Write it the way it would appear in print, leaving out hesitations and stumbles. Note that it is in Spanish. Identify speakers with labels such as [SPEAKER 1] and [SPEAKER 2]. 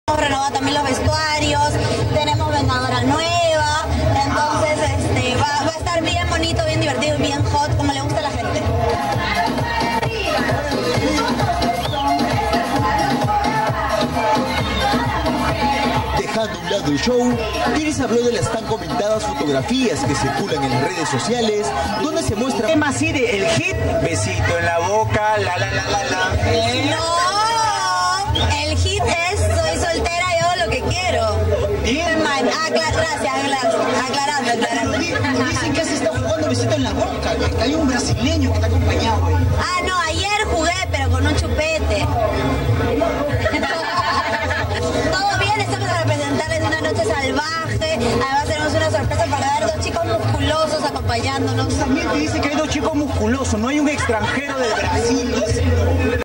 [SPEAKER 1] Hemos renovado también los vestuarios, tenemos vendedora nueva, entonces va a estar bien bonito, bien divertido y bien hot, como le gusta a la gente.
[SPEAKER 2] Dejando a un lado el show, Iris habló de las tan comentadas fotografías que circulan en las redes sociales, donde se muestra
[SPEAKER 3] tema así de el hit, besito en la boca, la.
[SPEAKER 1] No, el hit es soy soltera y hago lo que quiero. Gracias, aclarando.
[SPEAKER 4] Dicen que has estado jugando besito en la boca, que hay un brasileño que te ha acompañado hoy.
[SPEAKER 1] Ah, no, ayer jugué, pero con un chupete. Todo bien, estamos a representarles Una Noche Salvaje. Además tenemos una sorpresa para ver dos chicos musculosos acompañándonos.
[SPEAKER 3] También te dice que hay dos chicos musculosos, no hay un extranjero de Brasil.